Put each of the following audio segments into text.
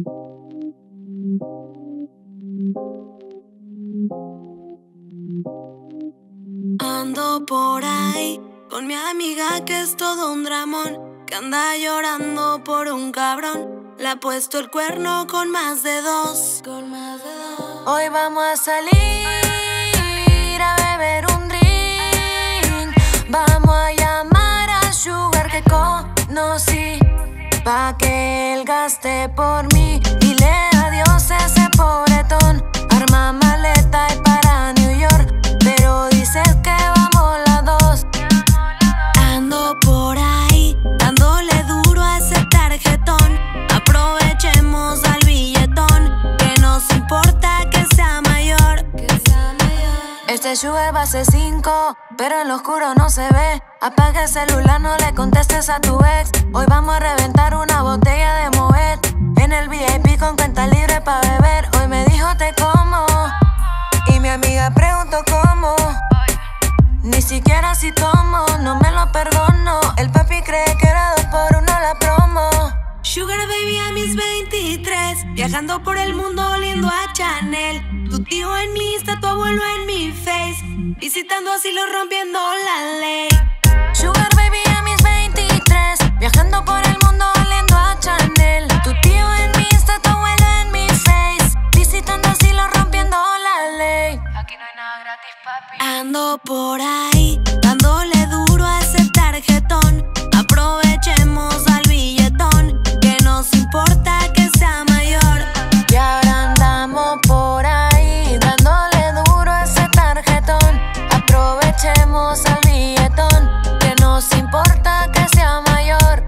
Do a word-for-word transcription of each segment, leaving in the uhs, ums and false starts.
Ando por ahí con mi amiga que es todo un dramón, que anda llorando por un cabrón. Le ha puesto el cuerno con más de dos, con más de dos. Hoy vamos a salir a beber un drink. Vamos a llamar a Sugar que conocí, pa' que él gaste por mí. Dile adiós a ese pobretón. Arma maleta y para New York, pero dices que vamos las dos. Ando por ahí dándole duro a ese tarjetón. Aprovechemos al billetón, que nos importa que sea mayor, que sea mayor. Este Sugar va a ser cinco, pero en lo oscuro no se ve. Apaga el celular, no le contestes a tu ex. Hoy vamos a reventar una botella de Moet en el V I P con cuenta libre pa' beber. Hoy me dijo te como y mi amiga preguntó cómo. Ni siquiera si tomo, no me lo perdono. El papi cree que era dos por uno la promo. Sugar baby a mis veintitrés, viajando por el mundo oliendo a Chanel. Tu tío en mi Insta, tu abuelo en mi Face, visitando asilo rompiendo la ley. Sugar baby a mis veintitrés, viajando por el mundo oliendo a Chanel. Tu tío en mi Insta, tu abuelo en mi Face, visitando asilo rompiendo la ley. Aquí no hay nada gratis, papi. Ando por ahí dándole duro a ese tarjetón. Aprovechemos al billetón, que nos importa que sea mayor. Y ahora andamos por ahí dándole duro a ese tarjetón. Aprovechemos al billetón, que nos importa que sea mayor.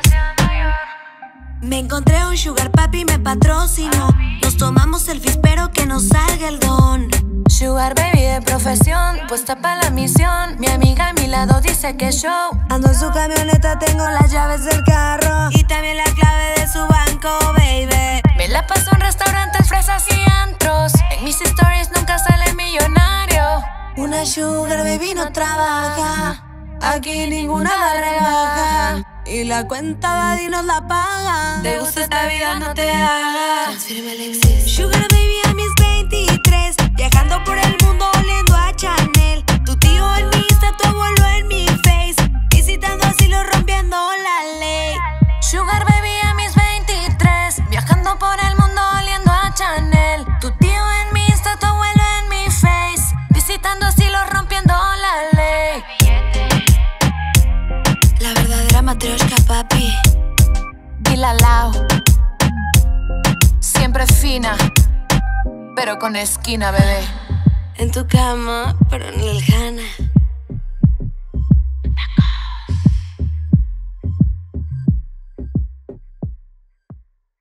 Me encontré un Sugar papi, me patrocinó. Nos tomamos selfies, pero que nos salga el don. Sugar baby de profesión, puesta pa' la misión. Mi amiga a mi lado dice que show. Ando en su camioneta, tengo las llaves del carro y también la clave de su banco, baby. Me la paso en restaurantes, fresas y antros. En mis stories nunca sale millonario. Una Sugar baby no trabaja, aquí ninguna la rebaja, y la cuenta Daddy nos la paga. Te gusta esta vida, no te hagas. Transfíreme Alexis. Sugar baby a mis veintitrés, viajando por el mundo oliendo a Chanel. Tu tío en mi Insta, tu abuelo en mi Face, visitando asilo rompiendo la ley. Sugar baby a mis veintitrés, viajando por el mundo oliendo a Chanel. Tu tío en mi Insta, tu abuelo en mi Face, visitando asilo rompiendo la ley. La verdadera matrioshka, papi. Y la Lao, siempre fina, pero con esquina, bebé. En tu cama, pero en el Hana.